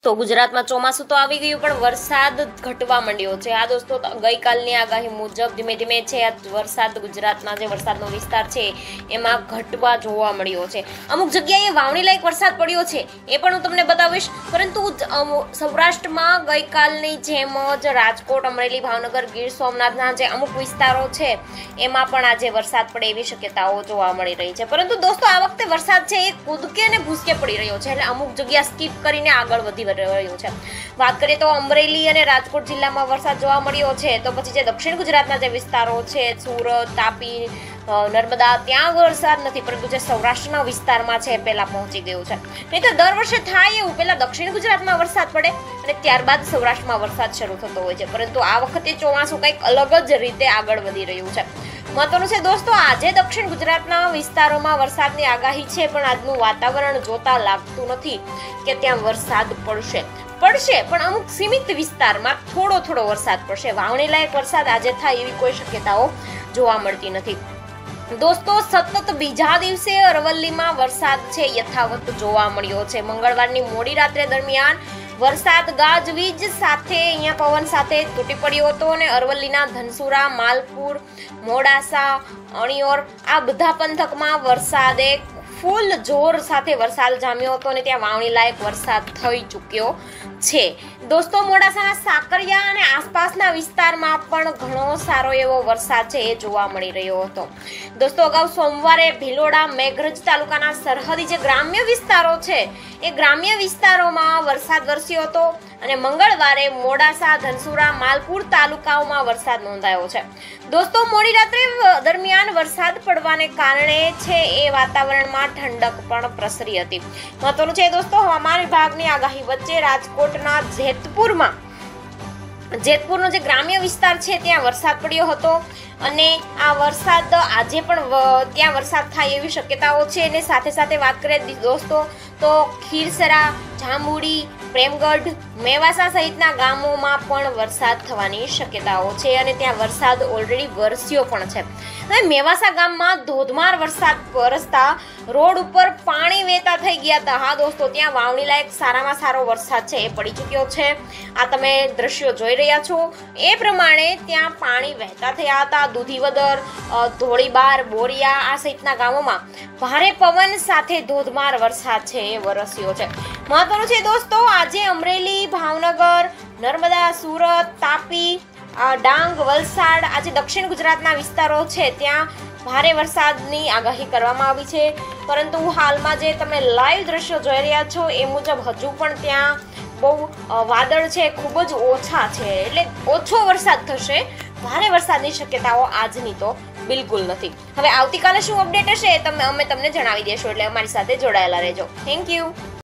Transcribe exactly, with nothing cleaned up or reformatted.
તો ગુજરાતમાં ચોમાસું તો આવી ગયું પણ વરસાદ ઘટવા માંડ્યો છે। આ દોસ્તો ગઈકાલની આગાહી મુજબ ધીમે ધીમે છે વરસાદ ગુજરાતના જે વરસાદનો વિસ્તાર છે એમાં ઘટવા જોવા મળ્યો છે। અમુક જગ્યાએ વાવણી લાયક વરસાદ પડ્યો છે એ પણ હું તમને બતાવીશ, પરંતુ સૌરાષ્ટ્રમાં ગઈકાલની જેમ જ રાજકોટ, અમરેલી, ભાવનગર, ગીર સોમનાથના જે અમુક વિસ્તારો છે એમાં પણ આજે વરસાદ પડે એવી શક્યતાઓ જોવા મળી રહી છે। પરંતુ દોસ્તો આ વખતે વરસાદ છે એ કૂદકે ને ભૂસકે પડી રહ્યો છે, એટલે અમુક જગ્યા સ્કીપ કરીને આગળ વધી રહ્યું છે। વાત કરીએ તો અમરેલી અને રાજકોટ જિલ્લામાં વરસાદ જોવા મળ્યો છે, તો પછી જે દક્ષિણ ગુજરાતના જે વિસ્તારો છે સુરત, તાપી, નર્મદા, ત્યાં વરસાદ નથી, પરંતુ જે સૌરાષ્ટ્રના વિસ્તારમાં છે પહેલા પહોંચી ગયું છે। નહીં તો દર વર્ષે થાય એવું, પહેલા દક્ષિણ ગુજરાતમાં વરસાદ પડે અને ત્યારબાદ સૌરાષ્ટ્રમાં વરસાદ શરૂ થતો હોય છે, પરંતુ આ વખતે ચોમાસું કંઈક અલગ જ રીતે આગળ વધી રહ્યું છે। મહત્વનું છે દોસ્તો, આજે દક્ષિણ ગુજરાતના વિસ્તારોમાં વરસાદની આગાહી છે, પણ આજનું વાતાવરણ જોતા લાગતું નથી કે ત્યાં વરસાદ પડશે પડશે પણ અમુક સીમિત વિસ્તારમાં થોડો થોડો વરસાદ પડશે। વાવણી લાયક વરસાદ આજે થાય એવી કોઈ શક્યતાઓ જોવા મળતી નથી। દોસ્તો સતત બીજા દિવસે અરવલ્લીમાં વરસાદ છે યથાવત જોવા મળ્યો છે। મંગળવારની મોડી રાત્રે દરમિયાન વરસાદ ગાજવીજ સાથે અહીંયા પવન સાથે તૂટી પડ્યો હતો અને અરવલ્લીના ધનસુરા, માલપુર, મોડાસા, અણિયોર આ બધા પંથકમાં વરસાદે ફૂલ જોર સાથે વરસાદ જામ્યો હતો અને ત્યાં વાવણી લાયક વરસાદ થઈ ચૂક્યો છે। દોસ્તો મોડાસાના સાકરિયા અને આસપાસના વિસ્તારમાં પણ ઘણો સારો એવો વરસાદ છે એ જોવા મળી રહ્યો હતો। દોસ્તો અગાઉ સોમવારે ભિલોડા, મેઘરજ તાલુકાના સરહદી જે ગ્રામ્ય વિસ્તારો છે એ ગ્રામ્ય વિસ્તારોમાં વરસાદ વરસ્યો હતો અને મંગળવારે મોડાસા, ધનસુરા, માલપુર તાલુકાઓમાં વરસાદ નોંધાયો છે। દોસ્તો મોડી રાત્રે દરમિયાન વરસાદ પડવાને કારણે છે એ વાતાવરણમાં ઠંડક પણ પ્રસરી હતી। મહત્વનું છે દોસ્તો, હવામાન વિભાગની આગાહી વચ્ચે રાજકોટના જેતપુરમાં જેતપુરનો જે ગ્રામ્ય વિસ્તાર છે ત્યાં વરસાદ પડ્યો હતો અને આ વરસાદ આજે પણ ત્યાં વરસાદ થાય એવી શક્યતાઓ છે। અને સાથે સાથે વાત કરીએ દોસ્તો તો ખીરસરા, જાંબુડી, પ્રેમગઢ, મેવાસા સહિતના ગામોમાં પણ વરસાદ થવાની શક્યતાઓ છે અને ત્યાં વરસાદ ઓલરેડી વરસ્યો પણ છે। હવે મેવાસા ગામમાં ધોધમાર વરસાદ વરસતા રોડ ઉપર પાણી વહેતા થઈ ગયા હતા। હા દોસ્તો, ત્યાં વાવણી લાયક સારામાં સારો વરસાદ છે એ પડી ચૂક્યો છે। આ તમે દ્રશ્યો જોઈ રહ્યા છો એ પ્રમાણે ત્યાં પાણી વહેતા થયા હતા। દૂધીવદર, ધોળીબાર, બોરિયા આ સહિતના ગામોમાં ભારે પવન સાથે ધોધમાર વરસાદ છે એ વરસ્યો છે। મહત્વનું છે દોસ્તો, આજે અમરેલી, ભાવનગર, નર્મદા, સુરત, તાપી, ડાંગ, વલસાડ આજે દક્ષિણ ગુજરાતના વિસ્તારો છે ત્યાં ભારે વરસાદની આગાહી કરવામાં આવી છે, પરંતુ હાલમાં જે તમે લાઈવ દ્રશ્યો જોઈ રહ્યા છો એ મુજબ હજુ પણ ત્યાં બહુ વાદળ છે ખૂબ જ ઓછા છે, એટલે ઓછો વરસાદ થશે। ભારે વરસાદની શક્યતાઓ આજની તો બિલકુલ નથી। હવે આવતીકાલે શું અપડેટ હશે તમે અમે તમને જણાવી દેશું, એટલે અમારી સાથે જોડાયેલા રહેજો। Thank you.